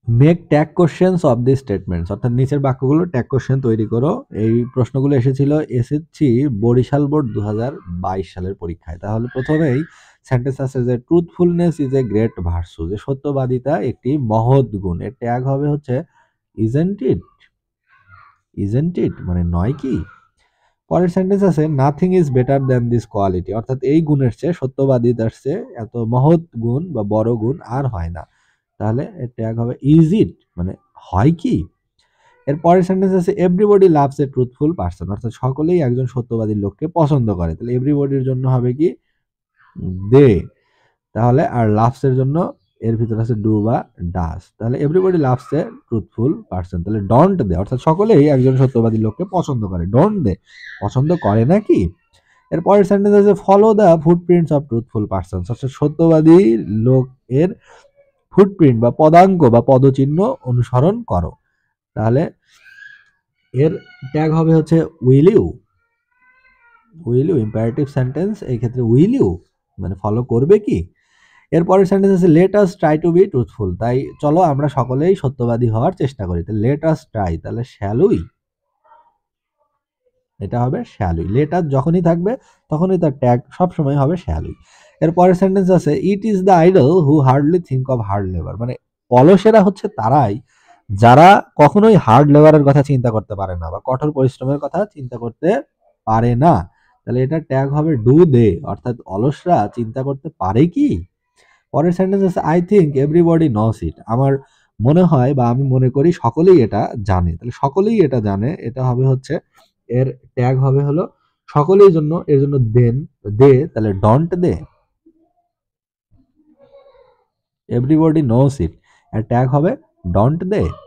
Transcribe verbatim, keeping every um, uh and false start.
Make tag questions of the statements, অর্থাৎ নিচের বাক্যগুলো ট্যাগ কোশ্চেন তৈরি করো। এই প্রশ্নগুলো এসেছিল এসএসসি বরিশাল বোর্ড দু হাজার বাইশ সালের পরীক্ষায়। তাহলে প্রথমেই সেন্টেন্স আছে যে truthfulness is a great virtue, যে সত্যবাদিতা একটি মহৎ গুণ। এর ট্যাগ হবে হচ্ছে ইজেন্ট ইট, ইজেন্ট ইট মানে নয় কি। পরের সেন্টেন্স আছে nothing is better than this quality, অর্থাৎ এই গুণের চেয়ে, সত্যবাদিতার চেয়ে এত মহৎ গুণ বা বড় গুণ আর হয় না। তাহলে এর ট্যাগ হবে ইজ ইট মানে হয় কি। এর পরের সেন্টেন্স আছে everybody loves a truthful person, অর্থাৎ সকলেই একজন সত্যবাদী লোককে পছন্দ করে। তাহলে এভরিবডির জন্য হবে কি দে, তাহলে আর লাভস এর জন্য এর ভিতরে আছে ডু বা ডাস। তাহলে everybody loves a truthful person, তাহলে ডোন্ট দে, অর্থাৎ সকলেই একজন সত্যবাদী লোককে পছন্দ করে। ডোন্ট দে পছন্দ করে নাকি। এর পরের সেন্টেন্স আছে follow the footprints of truthful person, অর্থাৎ সত্যবাদী লোকের ফুটপ্রিন্ট বা পদাঙ্ক বা পদচিহ্ন অনুসরণ করো। তাহলে এর ট্যাগ হবে হচ্ছে will you, will you imperative sentence, এই ক্ষেত্রে উইল ইউ মানে ফলো করবে কি। এরপরের সেন্টেন্স আছে let us try to be truthful, তাই চলো আমরা সকলেই সত্যবাদী হওয়ার চেষ্টা করি। তাহলে লেট আস ট্রাই, তাহলে শ্যাল উই, এটা হবে শ্যাল উই। লেট আস যখনই থাকবে তখনই তার ট্যাগ সবসময় হবে শ্যাল উই। এরপরের সেন্টেন্স আছে it is the idle who hardly think of hard labour, মানে অলসেরা হচ্ছে তারাই যারা কখনোই হার্ড লেবারের কথা চিন্তা করতে পারে না বা কঠোর পরিশ্রমের কথা চিন্তা করতে পারে না। তাহলে এটা ট্যাগ হবে ডু দে, অর্থাৎ অলসরা চিন্তা করতে পারে কি। পরের সেন্টেন্স আছে I think everybody knows it, আমার মনে হয় বা আমি মনে করি সকলেই এটা জানে। তাহলে সকলেই এটা জানে, এটা হবে হচ্ছে এর ট্যাগ হবে হলো সকলের জন্য, এর জন্য দেন দে, তাহলে ডন্ট দে, এভরিবডি নোস ইট, এর ট্যাগ হবে ডন্ট দে।